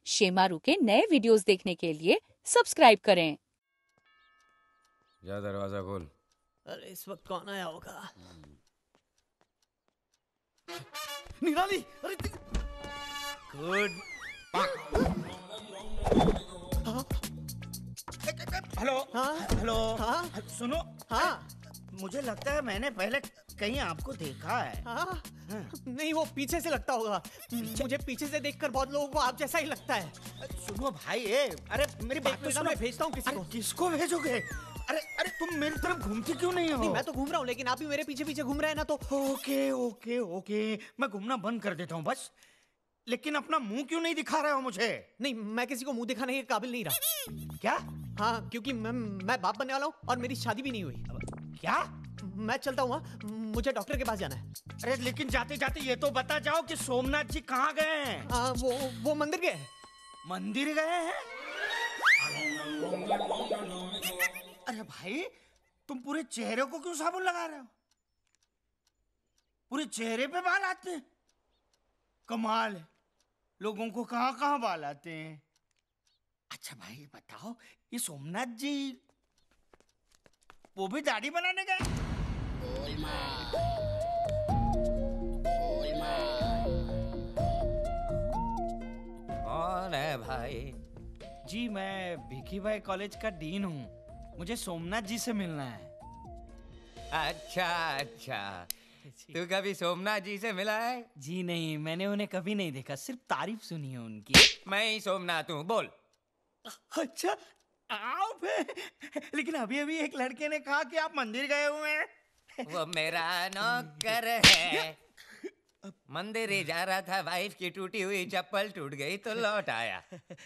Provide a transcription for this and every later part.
शेमारू के नए वीडियोस देखने के लिए सब्सक्राइब करें। जा दरवाजा खोल। अरे इस वक्त कौन आया होगा? निराली, अरे गुड। हेलो। हाँ हेलो। हाँ सुनो। हाँ मुझे लगता है मैंने पहले कहीं आपको देखा है। हाँ नहीं, वो पीछे से लगता होगा। मुझे पीछे से देखकर बहुत लोगों को आप जैसा ही लगता है। सुनो भाई, अरे मेरी बात तो सुनो। मैं भेजता हूँ किसी को। किसको भेजोगे? अरे अरे तुम मेरी तरफ घूमती क्यों नहीं हो? नहीं, मैं तो घूम रहा हूँ, लेकिन आप भी मेरे पीछे पीछे घूम रहे हैं ना, तो ओके ओके ओके, मैं घूमना बंद कर देता हूँ बस। लेकिन अपना मुंह क्यों नहीं दिखा रहे हो मुझे? नहीं, मैं किसी को मुंह दिखाने के काबिल नहीं रहा। क्या? हाँ, क्योंकि मैं बाप बनने वाला हूँ और मेरी शादी भी नहीं हुई। क्या? मैं चलता हूँ, मुझे डॉक्टर के पास जाना है। अरे लेकिन जाते जाते ये तो बता जाओ कि सोमनाथ जी कहाँ गए हैं? वो मंदिर गए हैं। मंदिर गए हैं? अरे भाई, तुम पूरे चेहरे को क्यों साबुन लगा रहे हो? पूरे चेहरे पे बाल आते हैं? कमाल है, लोगों को कहाँ कहाँ बाल आते हैं। अच्छा भाई बताओ, ये सोमनाथ जी वो भी दाढ़ी बनाने गए? गोलमाल, गोलमाल। कौन है भाई? जी मैं भिखी भाई कॉलेज का डीन हूँ, मुझे सोमनाथ जी से मिलना है। अच्छा अच्छा, तू कभी सोमनाथ जी से मिला है? जी नहीं, मैंने उन्हें कभी नहीं देखा, सिर्फ तारीफ सुनी है उनकी। मैं ही सोमनाथ हूँ, बोल। अच्छा आप हैं? लेकिन अभी अभी एक लड़के ने कहा कि आप मंदिर गए हुए हैं। वो मेरा नौकर है। मंदिर ही जा रहा था, वाइफ की टूटी हुई चप्पल टूट गई तो लौट आया।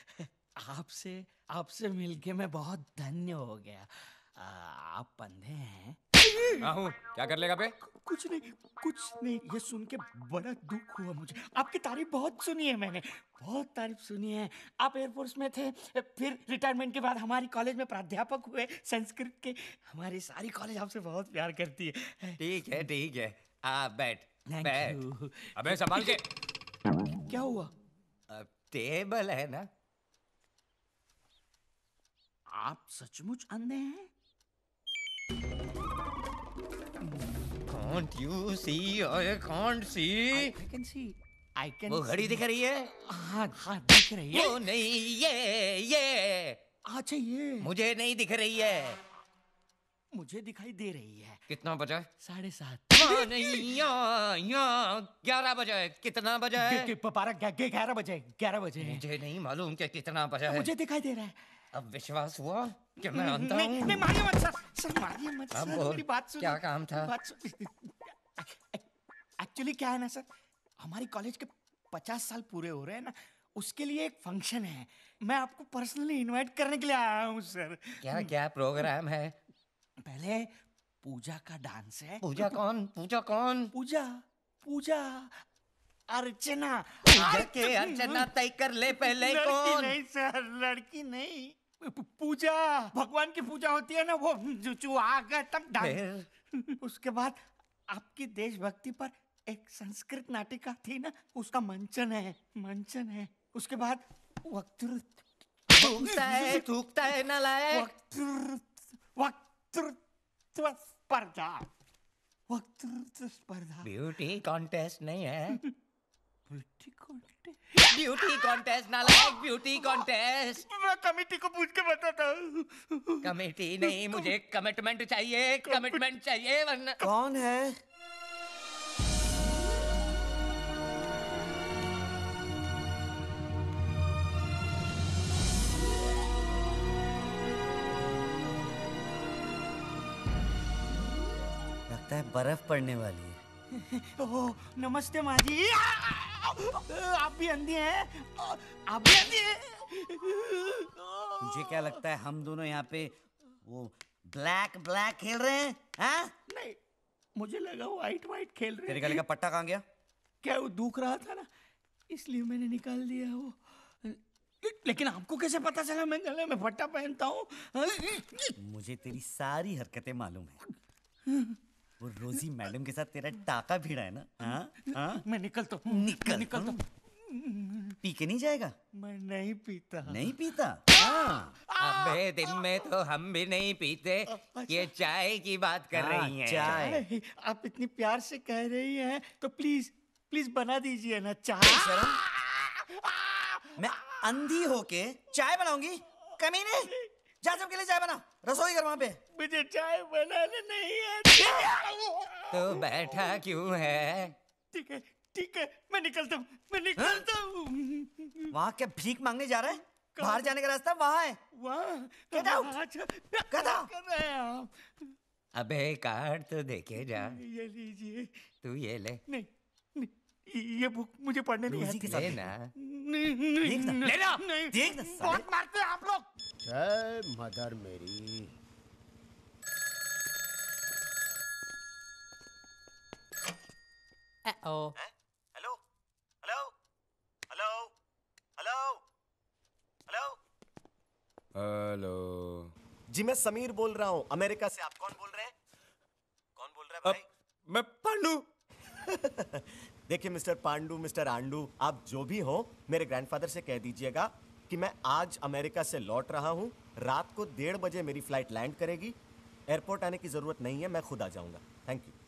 आपसे मिलके मैं बहुत धन्य हो गया। आप अंधे हैं? हूँ, क्या कर लेगा बे? कुछ नहीं, ये सुन के बड़ा दुख हुआ मुझे। आपकी तारीफ बहुत सुनी है मैंने, बहुत तारीफ सुनी है। आप एयरफोर्स में थे, फिर रिटायरमेंट के बाद हमारी कॉलेज में प्राध्यापक हुए संस्कृत के। हमारी सारी कॉलेज आपसे बहुत प्यार करती है। ठीक है, आप बैठ। Thank बैठ। you। अबे संभाल के। क्या हुआ? अब टेबल है ना। आप सचमुच अंधे हैं? Can't you see? I can't see. I can see. I can वो घड़ी see. दिख रही है? हाँ दिख रही है। वो नहीं, ये अच्छा ये मुझे नहीं दिख रही है। मुझे दिखाई दे रही है। कितना बजा? 7:30। नहीं, यहाँ 11 बजा है। कितना बजा है? 11 बजे। 11 बजे। मुझे नहीं मालूम कि कितना बजा है। मुझे दिखाई दे रहा है। अब विश्वास हुआ कि मैं अंधा हूँ? नहीं मारिए मत सर, मारिए मत अब सर, बोल, मेरी बात सुनो। क्या काम था? एक्चुअली क्या है ना सर, हमारी कॉलेज के 50 साल पूरे हो रहे हैं ना, उसके लिए एक फंक्शन है। मैं आपको पर्सनली इनवाइट करने के लिए आया हूँ सर। क्या प्रोग्राम है? पहले पूजा का डांस है। पूजा कौन? पूजा अर्चना। के अर्चना तय कर ले पहले। कौन? नहीं सर, लड़की नहीं, पूजा, भगवान की पूजा होती है ना, वो जो आ गए तब डांस। उसके बाद आपकी देशभक्ति पर एक संस्कृत नाटिका थी ना, उसका मंचन है। उसके बाद थूकता है नालायक। वक्तृत्व स्पर्धा। ब्यूटी कॉन्टेस्ट नहीं है। ब्यूटी ब्यूटी कॉन्टेस्ट नालायक, ब्यूटी कॉन्टेस्ट। मैं कमेटी को पूछ के बताता हूँ। कमेटी नहीं, मुझे कमिटमेंट चाहिए वरना। कौन है? लगता है बर्फ पड़ने वाली है। ओह नमस्ते माँ जी। आप भी अंधी हैं? मुझे क्या लगता है हम दोनों यहाँ पे वो ब्लैक खेल रहे हैं? हाँ? नहीं, मुझे लगा वाइट खेल रहे हैं। तेरे गले का पट्टा कहाँ गया? क्या वो दुख रहा था ना, इसलिए मैंने निकाल दिया वो। लेकिन आपको कैसे पता चला मैं गले में पट्टा पहनता हूँ? मुझे तेरी सारी हरकतें मालूम है। वो रोजी मैडम के साथ तेरा टाका भिड़ा है ना? हाँ? मैं निकलता हूँ। निकल। पी के नहीं जाएगा? मैं नहीं पीता। नहीं पीता? हाँ। अबे दिन में तो हम भी नहीं पीते। ये चाय की बात कर रही हैं। चाय। आप इतनी प्यार से कह रही हैं तो प्लीज प्लीज बना दीजिए ना चाय। शर्म, मैं अंधी होके चाय बनाऊंगी? कमीने, जा सबके लिए चाय बना, रसोई घर वहां पे। मुझे चाय बनाने नहीं आती। तो बैठा क्यों है? ठीक है ठीक है, मैं निकलता हूँ। वहां क्या भीख मांगने जा रहा है? बाहर जाने का रास्ता वहां है। Get out! Get out! अबे कार्ड तो देखे जा। ये लीजिए। तू ये ले। नहीं, नहीं ये बुक मुझे पढ़ने नहीं लूजी के आती। साथ लेना। देख ना, लेना। देख ना साले। बहुत मारते हैं आप लोग। जय मदर मेरी। ओ hello hello hello hello hello hello जी मैं समीर बोल रहा हूँ अमेरिका से। आप कौन बोल रहे हैं? कौन बोल रहा है भाई? मैं पांडू। देखिए मिस्टर पांडू, मिस्टर आंडू, आप जो भी हो मेरे ग्रैंडफादर से कह दीजिएगा कि मैं आज अमेरिका से लौट रहा हूँ। रात को 1:30 बजे मेरी फ्लाइट लैंड करेगी। एयरपोर्ट आने की जरूरत नहीं है, मैं खुद आ जाऊंगा। Thank you.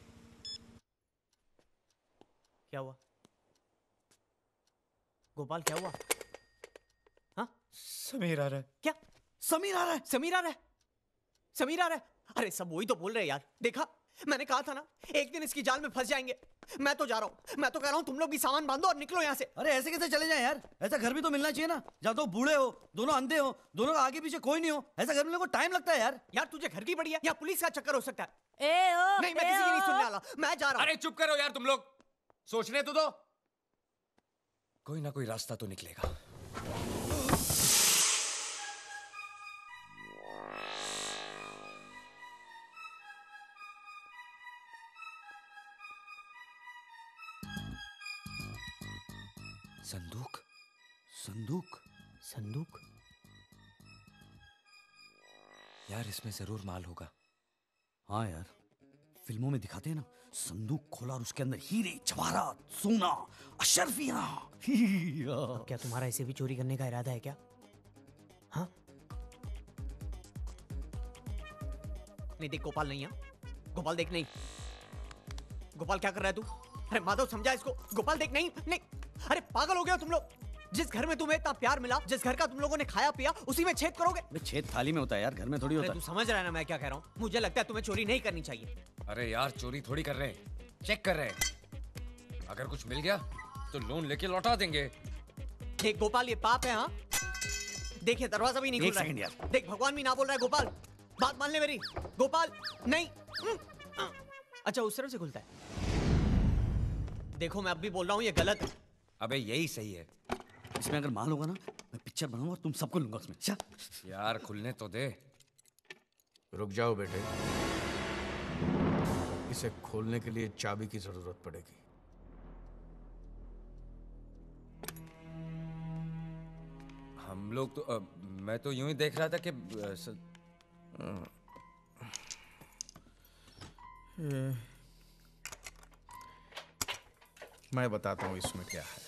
क्या हुआ गोपाल, क्या हुआ? हाँ समीर आ रहा है। क्या? समीर आ रहा है? समीर आ रहा है? समीर आ रहा है? अरे सब वही तो बोल रहे हैं यार। देखा, मैंने कहा था ना एक दिन इसकी जाल में फंस जाएंगे। मैं तो जा रहा हूँ, मैं तो कह रहा हूँ तुम लोग भी सामान बांधो और निकलो यहाँ से। अरे ऐसे कैसे चले जाएं यार? ऐसा घर भी तो मिलना चाहिए ना, जहाँ तो बूढ़े हो, दोनों अंधे हो, दोनों का आगे पीछे कोई नहीं हो। ऐसा घर मिलने को टाइम लगता है यार। यार तुझे घर की पड़ी है या पुलिस का चक्कर हो सकता है? ए नहीं, मैं किसी की नहीं सुनने वाला, मैं जा रहा हूँ। अरे चुप करो यार तुम लोग, सोचने तो दो। कोई ना कोई रास्ता तो निकलेगा। संदूक, संदूक, संदूक? यार इसमें जरूर माल होगा। हाँ यार, फिल्मों में दिखाते हैं ना, संदूक खोला और उसके अंदर हीरे, जवाहरात, सोना, अशर्फियां। क्या तुम्हारा इसे भी चोरी करने का इरादा है क्या? हाँ नहीं, देख गोपाल नहीं है। गोपाल देख, नहीं। गोपाल क्या कर रहा है तू? अरे माधव समझा इसको। गोपाल देख, नहीं नहीं। अरे पागल हो गए हो तुम लोग? जिस घर में तुम्हें इतना प्यार मिला, जिस घर का तुम लोगों ने खाया पिया, उसी में छेद करोगे? छेद थाली में होता है यार, घर में थोड़ी अरे होता तू समझ रहा है ना मैं क्या कह रहा हूँ? मुझे लगता है तुम्हें चोरी नहीं करनी चाहिए। अरे यार चोरी थोड़ी कर रहे हैं, चेक कर रहे हैं। अगर कुछ मिल गया तो लोन लेके लौटा देंगे। देख गोपाल, ये पाप है। हाँ देखिए, दरवाजा भी नहीं खुल रहा है। यार। देख भगवान भी ना बोल रहा है। गोपाल बात मान ले मेरी। गोपाल नहीं। अच्छा उस तरफ से खुलता है। देखो मैं अब भी बोल रहा हूँ ये गलत है। अबे यही सही है। इसमें अगर माल होगा ना, मैं पिक्चर बनाऊंगा और तुम सबको लूंगा उसमें। चल यार खुलने तो दे। रुक जाओ बेटे, इसे खोलने के लिए चाबी की जरूरत पड़ेगी। हम लोग तो मैं तो यूं ही देख रहा था कि मैं बताता हूं इसमें क्या है।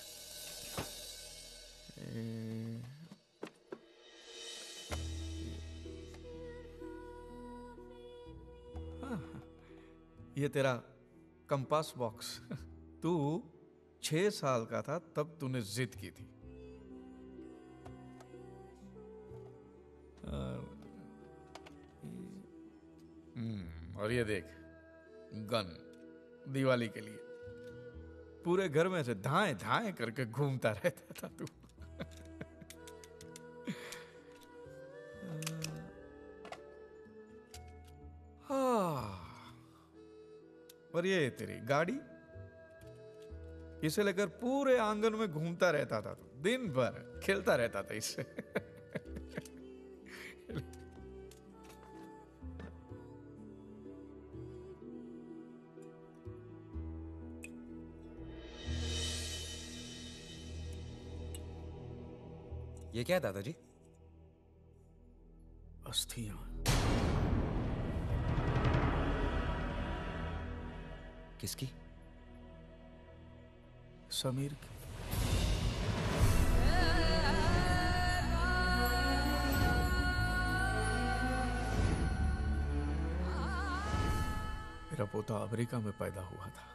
ये तेरा कंपास बॉक्स। तू 6 साल का था तब तूने जिद की थी। और ये देख, गन दिवाली के लिए। पूरे घर में से धाए धाए करके घूमता रहता था तू। और ये तेरी गाड़ी, इसे लेकर पूरे आंगन में घूमता रहता था तू, दिन भर खेलता रहता था इससे। ये क्या है दादाजी? अस्थियां। किसकी? समीर की। मेरा पोता अमेरिका में पैदा हुआ था।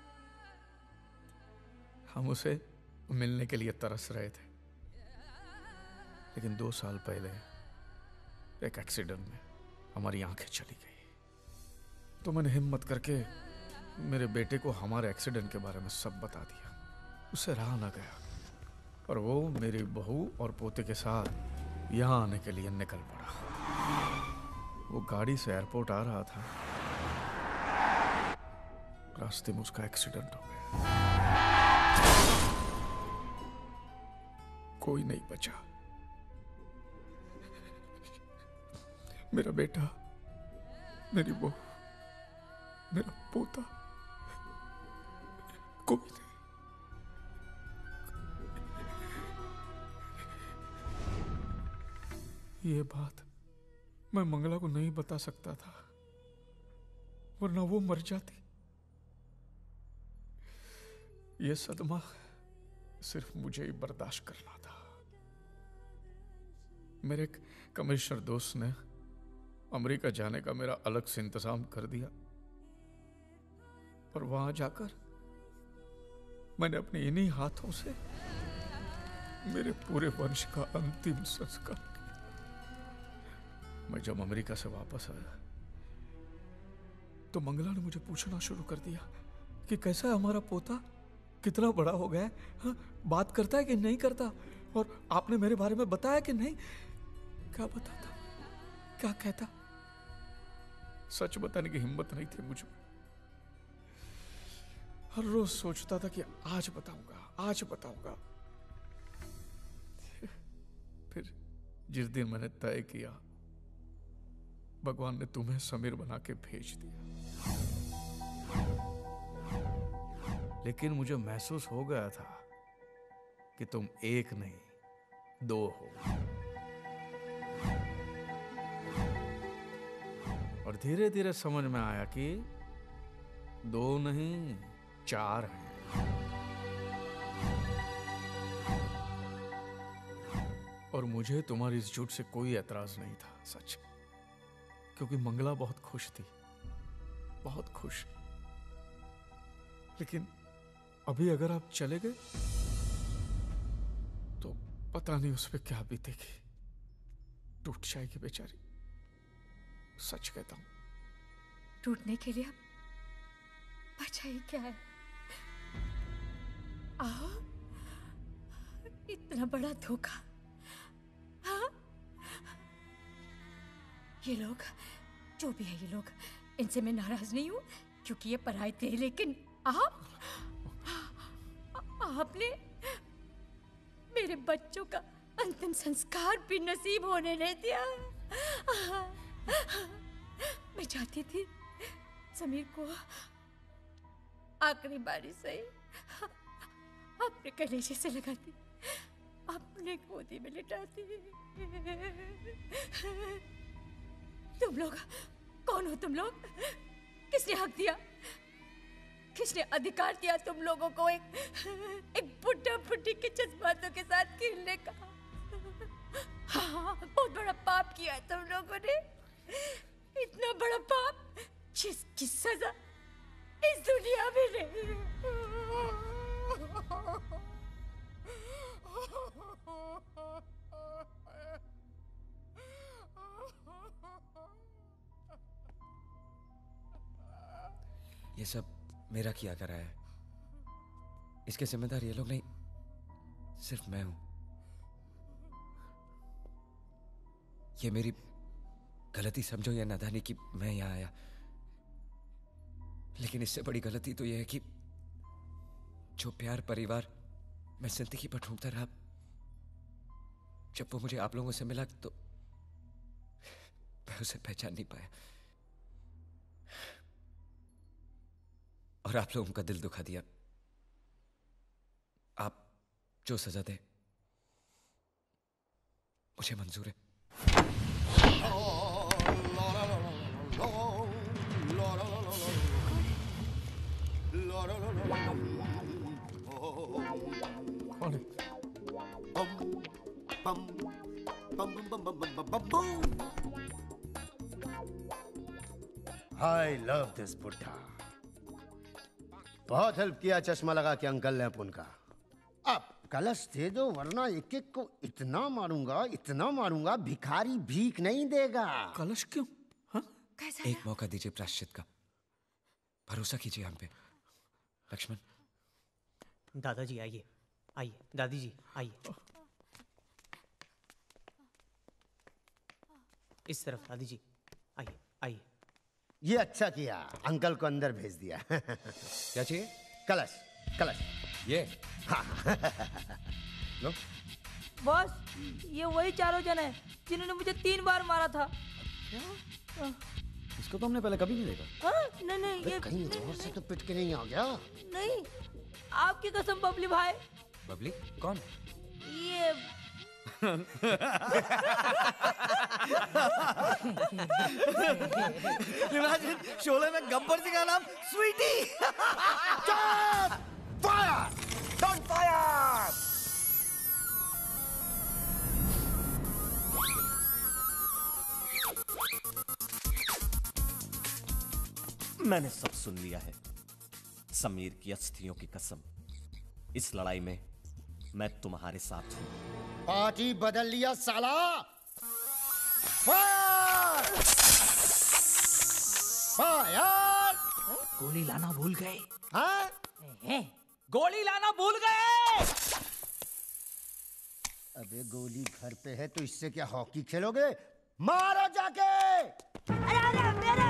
हम उसे मिलने के लिए तरस रहे थे, लेकिन 2 साल पहले एक एक्सीडेंट में हमारी आंखें चली गई। तो मैंने हिम्मत करके मेरे बेटे को हमारे एक्सीडेंट के बारे में सब बता दिया। उसे रहा ना गया और वो मेरी बहू और पोते के साथ यहाँ आने के लिए निकल पड़ा। वो गाड़ी से एयरपोर्ट आ रहा था, रास्ते में उसका एक्सीडेंट हो गया। कोई नहीं बचा। मेरा बेटा, मेरी बहू, मेरा पोता, कोई नहीं। ये बात मैं मंगला को नहीं बता सकता था, वरना वो मर जाती। ये सदमा सिर्फ मुझे ही बर्दाश्त करना था। मेरे एक कमिश्नर दोस्त ने अमेरिका जाने का मेरा अलग से इंतजाम कर दिया, और वहां जाकर मैंने अपने इन्हीं हाथों से मेरे पूरे वंश का अंतिम संस्कार किया। मैं जब अमेरिका से वापस आया तो मंगला ने मुझे पूछना शुरू कर दिया कि कैसा है हमारा पोता, कितना बड़ा हो गया है, हाँ, बात करता है कि नहीं करता, और आपने मेरे बारे में बताया कि नहीं। क्या बताता, क्या कहता? सच बताने की हिम्मत नहीं थी मुझे। हर रोज सोचता था कि आज बताऊंगा, आज बताऊंगा। फिर जिस दिन मैंने तय किया, भगवान ने तुम्हें समीर बना के भेज दिया। लेकिन मुझे महसूस हो गया था कि तुम एक नहीं 2 हो, और धीरे धीरे समझ में आया कि 2 नहीं 4 हैं। और मुझे तुम्हारी इस झूठ से कोई एतराज नहीं था, सच, क्योंकि मंगला बहुत खुश थी, बहुत खुश। लेकिन अभी अगर आप चले गए तो पता नहीं उस पर क्या बीतेगी, टूट जाएगी बेचारी। सच कहता हूं। टूटने के लिए अब बचा ही क्या है? इतना बड़ा धोखा। ये लोग, जो भी है ये लोग, इनसे मैं नाराज नहीं हूं क्योंकि ये पराये थे, लेकिन आपने मेरे बच्चों का अंतिम संस्कार भी नसीब होने नहीं दिया। मैं चाहती थी समीर को आखिरी बारी से अपने कलेजे से लगाती, अपने गोदी में लिटाती। तुम लोग कौन हो? तुम लोग किसने हक दिया, किसने अधिकार दिया तुम लोगों को एक बुड्ढा बुड्ढी के जज्बातों के साथ खेलने का? हाँ, बहुत बड़ा पाप किया है तुम लोगों ने, इतना बड़ा पाप जिसकी सजा इस दुनिया में नहीं। ये सब मेरा किया करा है, इसके जिम्मेदार ये लोग नहीं, सिर्फ मैं हूं। ये मेरी गलती समझो या नादानी कि मैं यहां आया, लेकिन इससे बड़ी गलती तो यह है कि जो प्यार परिवार मैं जिंदगी पर ढूंढता रहा, जब वो मुझे आप लोगों से मिला तो मैं उसे पहचान नहीं पाया, और आप लोगों का दिल दुखा दिया। आप जो सजा दे मुझे मंजूर है। आई लव दिस बुड्ढा। बहुत हेल्प किया चश्मा लगा के अंकल ने अपन का। अब कलश दे दो वरना एक एक को इतना मारूंगा भिखारी भीख नहीं देगा। कलश क्यों? हाँ? एक मौका दीजिए प्रायश्चित का, भरोसा कीजिए हम पे। लक्ष्मण। दादाजी आइए, आइए दादी जी आइए। इस तरफ दादी जी आइए आइए। ये अच्छा किया, अंकल को अंदर भेज दिया। क्या चाहिए? कलश कलश। ये हाँ। लो। बॉस, ये वही चारों जन है जिन्होंने मुझे 3 बार मारा था। इसको तो हमने पहले कभी नहीं देखा। हाँ? नहीं ये कहीं जोर से तो पिट के नहीं आ गया। नहीं, आपकी कसम बबली भाई। बबली कौन? ये इमेजिन शोले में गब्बर सिंह का नाम स्वीटी। फायर! Don't fire! मैंने सब सुन लिया है। समीर की अस्थियों की कसम, इस लड़ाई में मैं तुम्हारे साथ हूं। पार्टी बदल लिया साला। फायर! फायर! गोली लाना भूल गए। हाँ? गोली लाना भूल गए। अबे गोली घर पे है तो इससे क्या हॉकी खेलोगे? मारो जाके। अरे मेरे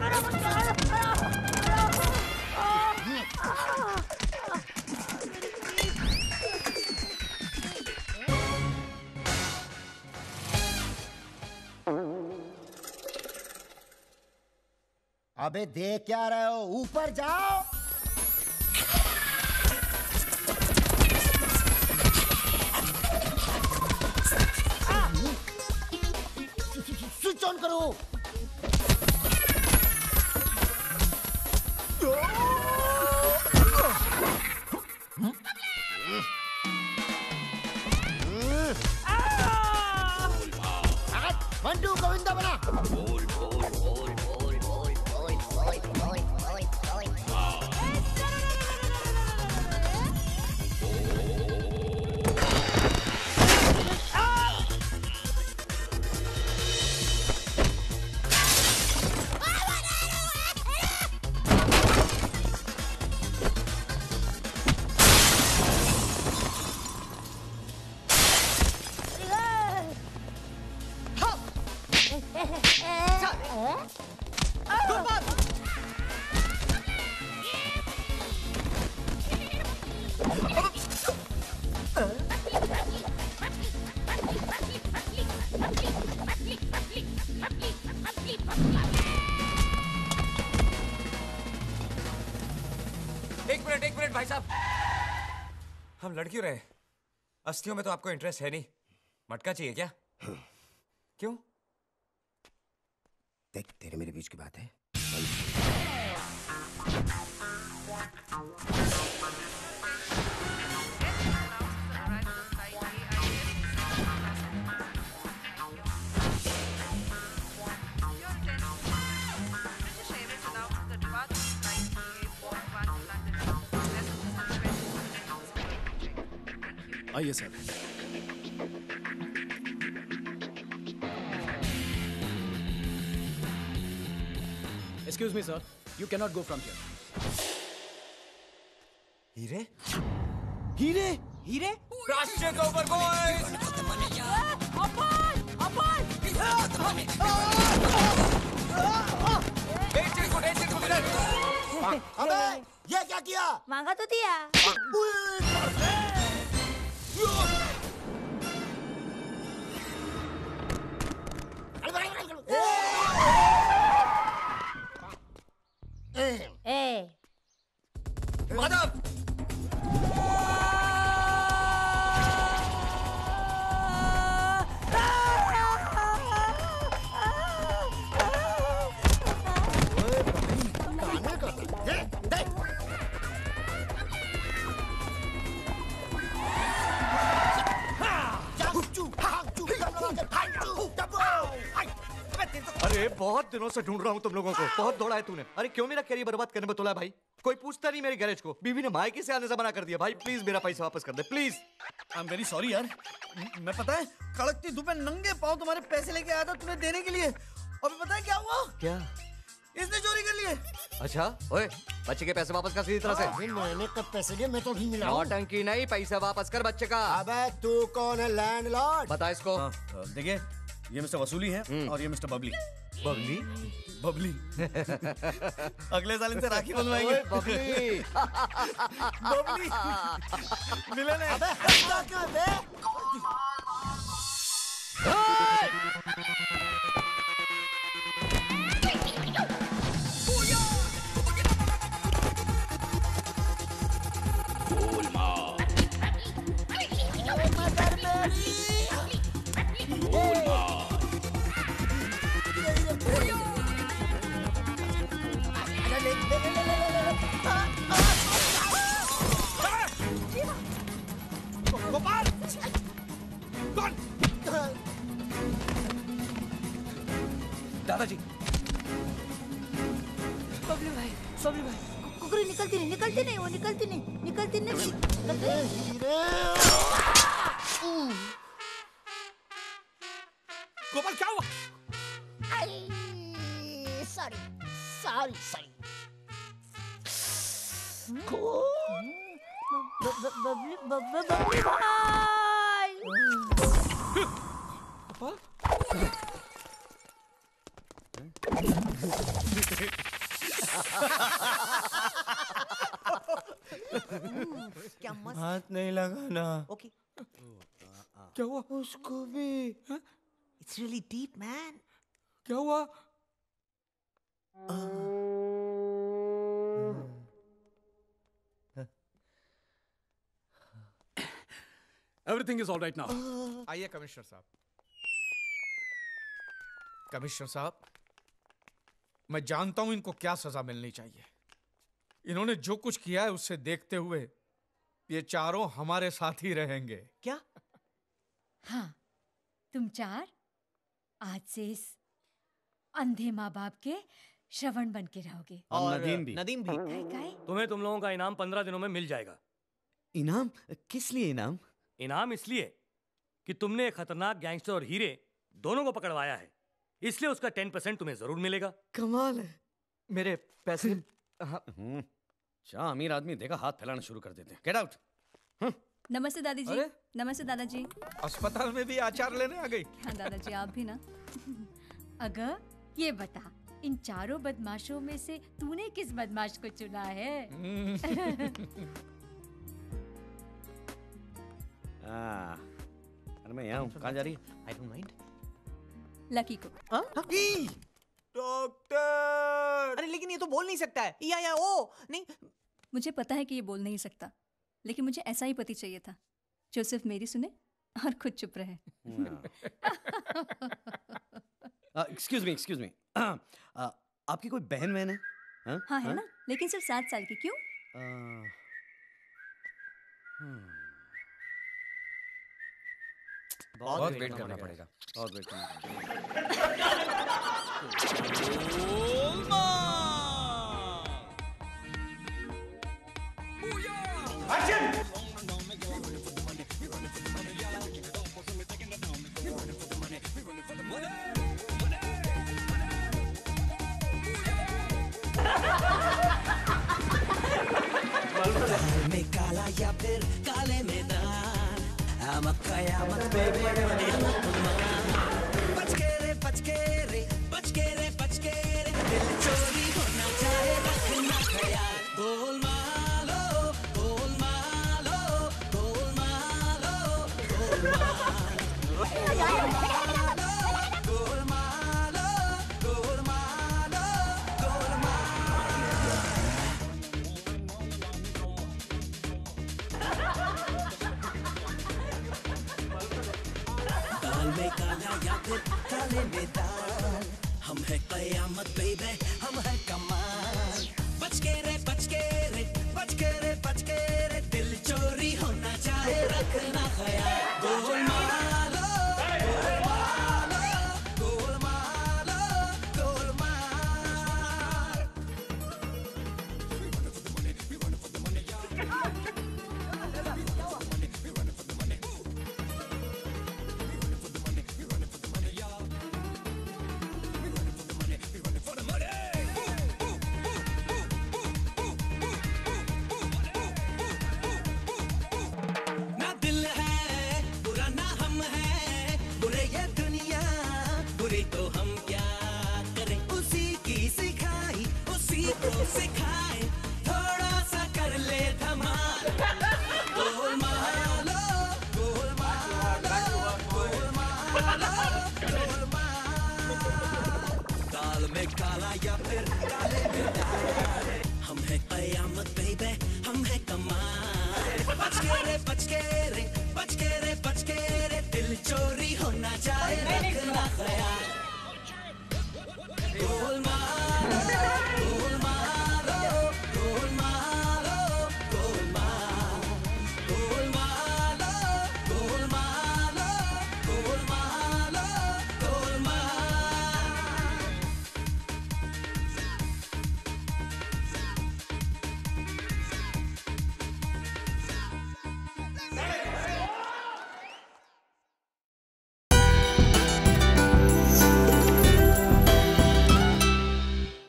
अबे देख क्या रहे हो? ऊपर जाओ। स्विच ऑन करो। मंटू गोविंदा बना। एक मिनट भाई साहब, हम लड़ क्यों रहे? अस्थियों में तो आपको इंटरेस्ट है नहीं, मटका चाहिए क्या? क्यों? देख तेरे मेरे बीच की बात है। आइए sir. Excuse me, sir. You cannot go from here. हीरे? हीरे हीरे राष्ट्र के ऊपर बॉयज! अबे ये क्या किया? मांगा तो दिया। माधव! अरे बहुत दिनों से ढूंढ रहा हूँ तुम लोगों को। बहुत दौड़ा है तूने। अरे क्यों मेरा कैरियर बर्बाद करने में तोला है भाई? कोई पूछता नहीं मेरे गैरेज को। बीवी ने मायके से आने से मना कर दिया। भाई प्लीज मेरा पैसा वापस कर दे please. I am very sorry यार। मैं पता है कड़कती धूप में नंगे पाँव तुम्हारे पैसे लेके आया था तुम्हें देने के लिए। अभी पता है क्या हुआ? क्या? इसने चोरी कर लिए। अच्छा ओए बच्चे के पैसे वापस कर सीधी तरह से। मैंने कब पैसे लिए? मैं तो अभी मिला हूँ। नौटंकी नहीं, पैसा वापस कर बच्चे का। अबे तू कौन है लैंडलॉर्ड? बता इसको। देखिए ये मिस्टर वसूली है और ये मिस्टर बबली। बबली? बबली अगले साल इनसे राखी बंधवाएंगे। बबली बबली मिलन है। अबे हंसता क्यों बे? गोपाल कौन? दादाजी। बबलू भाई कुकरी निकलती नहीं वो निकलती नहीं। गोपाल क्या हुआ? सॉरी बबलू भाई। क्या मस्त। हाथ नहीं लगाना। ओके। क्या हुआ? उसको भी। It's really deep man. क्या हुआ? Everything is all right now. आइए कमिश्नर साहब। कमिश्नर साहब मैं जानता हूं इनको क्या सजा मिलनी चाहिए। इन्होंने जो कुछ किया है उससे देखते हुए ये चारों हमारे साथ ही रहेंगे। क्या? हाँ तुम चार आज से इस अंधे माँ बाप के श्रवण बन के रहोगे। और नदीम भी। नदीम भी। तुम्हें तुम लोगों का इनाम 15 दिनों में मिल जाएगा। इनाम? किस लिए इनाम? इनाम इसलिए कि तुमने खतरनाक गैंगस्टर और हीरे दोनों को पकड़वाया है, इसलिए उसका 10% तुम्हें जरूर मिलेगा। कमाल है। मेरे पैसे। अच्छा अमीर आदमी देखा हाथ फैलाना शुरू कर देते हैं। Get out. नमस्ते दादी जी। अरे? नमस्ते दादाजी। अस्पताल में भी आचार लेने आ गई। हाँ दादाजी आप भी ना। अगर ये बता इन चारों बदमाशों में से तूने किस बदमाश को चुना है? अरे मैं यहाँ हूँ। कहाँ जा रही है? I don't mind. लकी को। डॉक्टर। अरे लेकिन ये तो बोल नहीं सकता है। या ओ नहीं। मुझे पता है कि ये बोल नहीं सकता, लेकिन मुझे ऐसा ही पति चाहिए था जो सिर्फ मेरी सुने और खुद चुप रहे। एक्सक्यूज मी आपकी कोई बहन वहन है? हाँ है ना, लेकिन सिर्फ 7 साल की। क्यों? बहुत वेट करना पड़ेगा। बहुत वेट करना में काला या फिर काले मैदान, I'm a कयामत baby, बच के रे बच के रे बच के रे बच के रे, दिल चोरी होना चाहे रखना ख्याल। गोलमालो गोलमालो गोलमालो में काला या फिर काले में दाल, हम है कयामत बेबे, हम है कमाल। बच के रे बच के रे बच के रे बच के रे, दिल चोरी होना चाहे रखना ख्याल। गोलमालो गोलमालो गोलमालो सिखाए, थोड़ा सा कर ले धमाल। गोलमाल, गोलमाल, गोलमाल, गोलमाल। दाल में काला या